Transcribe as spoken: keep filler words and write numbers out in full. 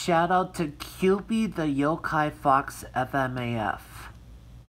Shout out to Cupid the Yokai Fox F M A F.